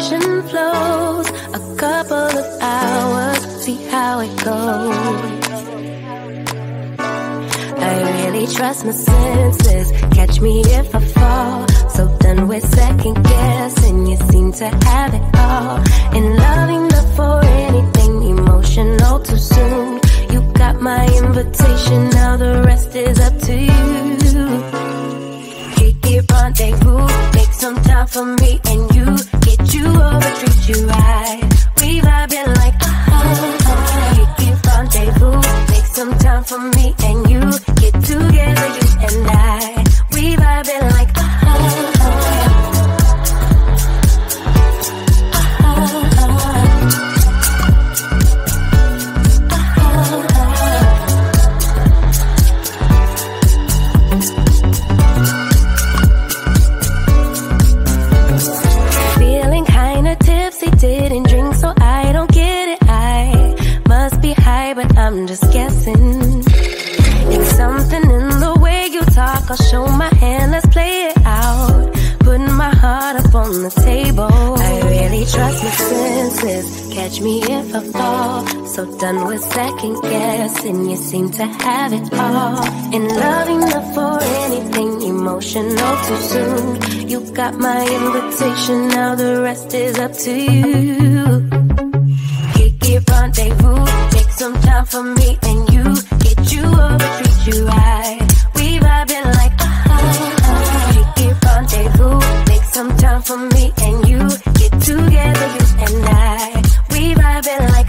conversation flows. A couple of hours, see how it goes. I really trust my senses, catch me if I fall. So done with second guessing, you seem to have it all. In loving the for anything emotional too soon. You got my invitation, now the rest is up to you. Kick it, rendezvous, make some time for me and you. Get you over, treat you right. We vibing like Kick it, rendezvous, make some time for me and you. Get together, you and I. We vibing like feeling kinda tipsy, didn't drink so I don't get it. I must be high, but I'm just guessing. It's something in the way you talk, I'll show my hand, let's play it out. Putting my heart up on the table. I really trust my senses, catch me if I fall. So done with second guessing, you seem to have it all. In loving the for anything emotional too soon. You got my invitation, now the rest is up to you. Kick it, rendezvous, take some time for me and you. Get you over, treat you right. We vibing like Kick it, rendezvous, make some time for me and you. Get together, you and I. We vibing like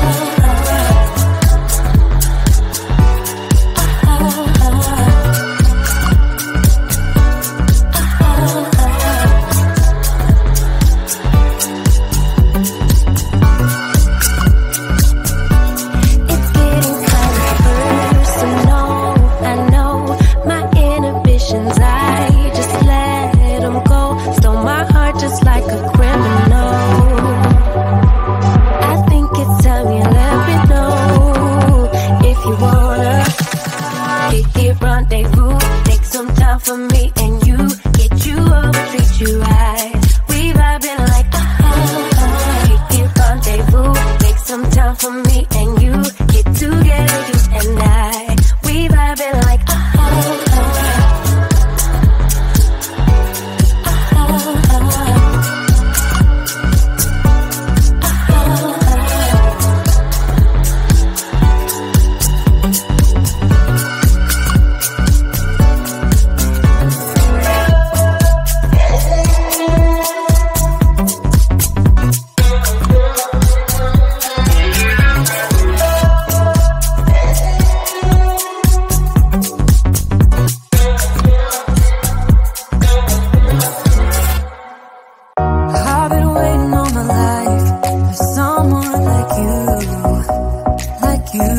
it's getting kinda personal. I know my inhibitions, I just let them go. Stole my heart just like a criminal. I think it's time you let me know if you wanna kick it, rendezvous, take some time for me and you. Get you over, treat you right. We vibing like kick it, rendezvous, take some time for me and you. Get together, you and I. We vibing like I've been waiting all my life for someone like you, like you.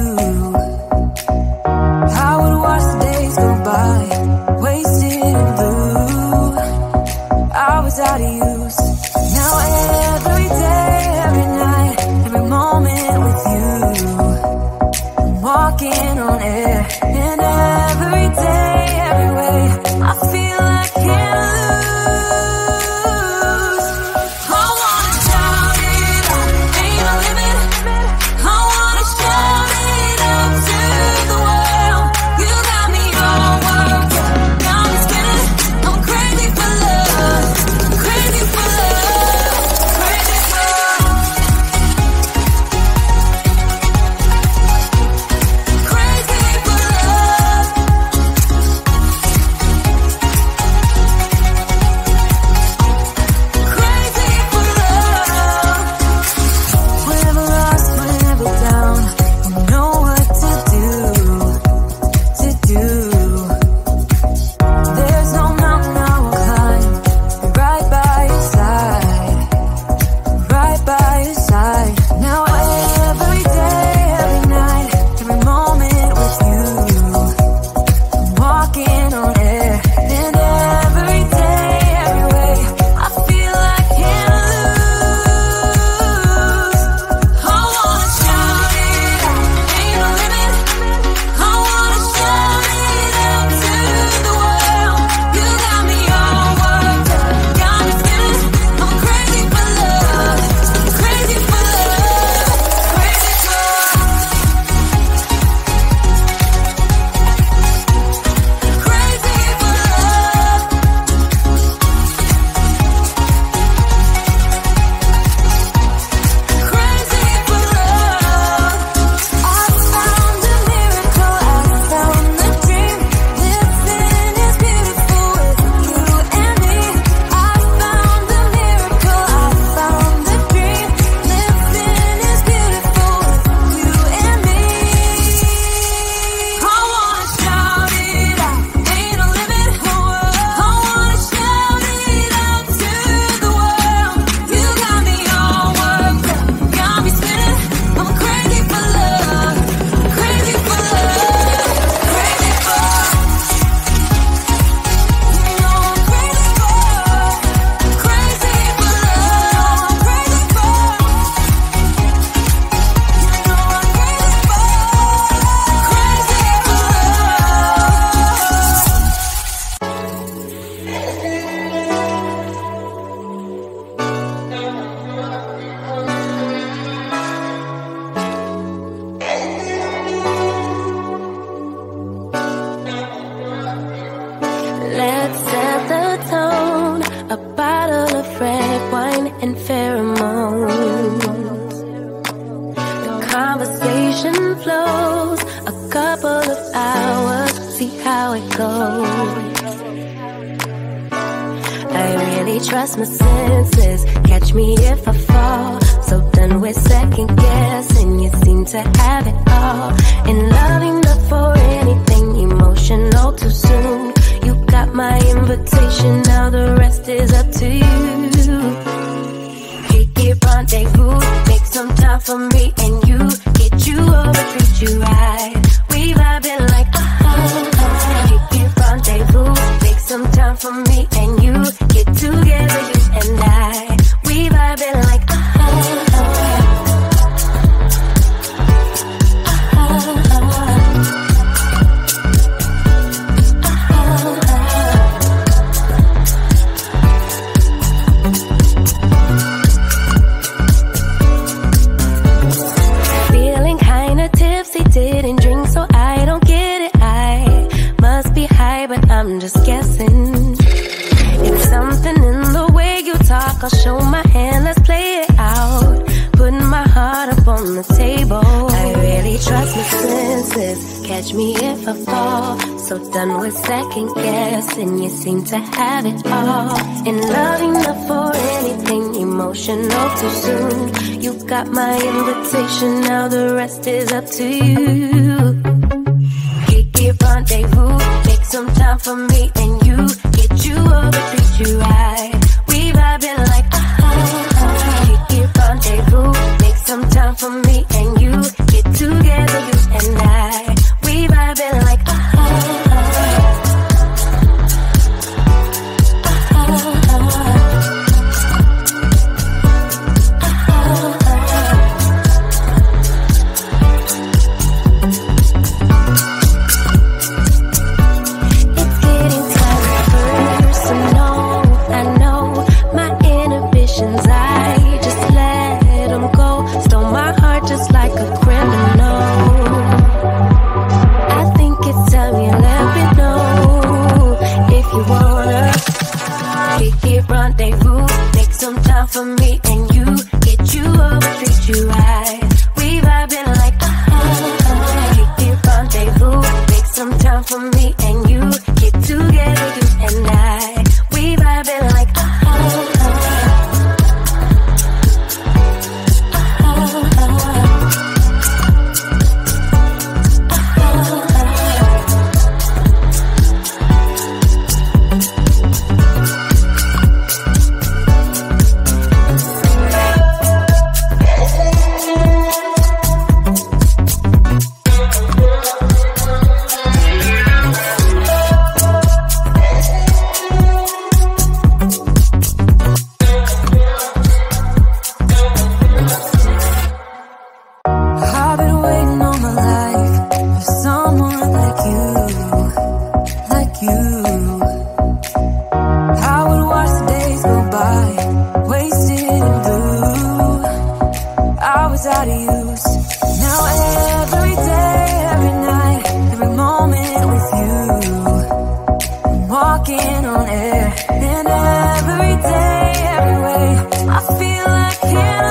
I would watch the days go by, wasted in blue. I was out of use. Now every day, every night, every moment with you, I'm walking on air. And every day, every way, I feel I can't lose. I wanna shout it out, ain't no limit. I wanna shout it up to the world. You got me all worked up, got me spinning. I'm crazy for love, crazy for love. and pheromones. The conversation flows a couple of hours, see how it goes. I really trust my senses, catch me if I fall. So done with second guessing, you seem to have it all. And loving enough for anything emotional too soon. You got my invitation, now the rest is up to you. Kick it, rendezvous, make some time for me and you. Get you over, treat you right. We vibing like Kick it, rendezvous, make some time for me and you. Get together, you and I. We vibing like didn't drink, so I don't get it. I must be high, but I'm just guessing. It's something in the way you talk. I'll show my hand, let's play it out. Putting my heart up on the table. I really trust my senses, catch me if I fall. So done with second guessing, you seem to have it all. And loving enough for anything emotional too soon. You got my invitation, now the rest is up to you. Kick it, rendezvous, make some time for me and you. Get you over, treat you right. We vibing like Kick it, rendezvous, make some time for me and you. Get together, you and I. We vibing like rendezvous, make some time for me and you. Get you over, treat you right. We vibing like Kick it, rendezvous, make some time for me and you. Get together, you and I. We vibing like on air. And every day, every way, I feel like